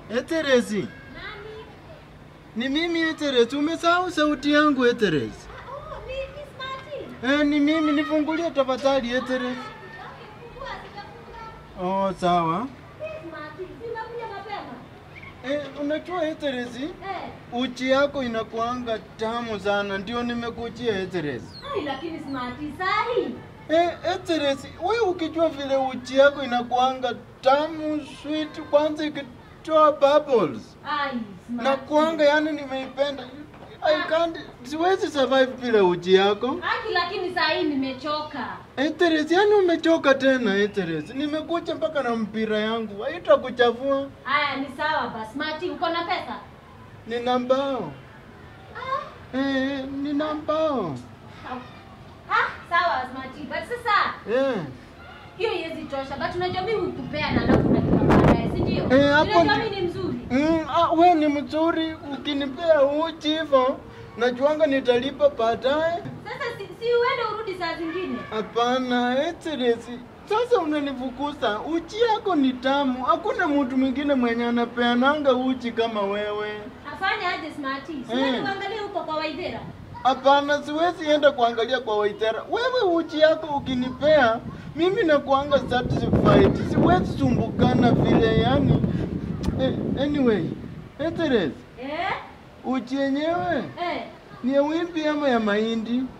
Eterezi. Nani? Ni mimi Eterezi. Umesahau sauti yangu Eterezi. Oh, ni Smarty. Ni mimi, nifungulie tafadhali Eterezi. Fungua, sitafunga. Oh, sawa. Smarty, sinakuja mapema. Unajua Eterezi? Uchi yako inakuanga tamu sana, ndio nimekujia Eterezi. Ai, lakini Smarty sahi. Eterezi, wewe ukijua vile uchi yako inakuanga tamu, sweet, kwanza ikitoa bubbles. Ai, Smarty. Na kuanga yani nimeipenda. Siwezi survive bila uchi yako. Aki, lakini sahi nimechoka. Eterezi, yani umechoka tena Eterezi. Nimekuja mpaka na mpira yangu. Haitakuchafua. Haya, ni sawa basi. Smarty, uko na pesa? Nina mbao. Nina mbao. Sawa Smarty. But sasa hiyo haiwezi tosha. But unajua mimi hukupea na alafu nalipa baadaye, si ndio? Unajua mimi ni mzuri. Wewe ni mzuri, ukinipea uchi hivyo najuanga nitalipa baadaye. Sasa si uende urudi saa zingine. Hapana Eterezi. Sasa unanifukuza. Uchi yako ni tamu. Hakuna mtu mwingine mwenye anapeananga uchi kama wewe. Afanya aje Smarty? Siwezi kuangalia huko kwa Waithera. Hapana, siwezi enda kuangalia kwa Waithera. Wewe uchi yako ukinipea, mimi nakuanga satisfied. Siwezi sumbukana vile yani. Anyway, Eterezi. Uchi yenyewe? Ni ya wimbi ama ya mahindi?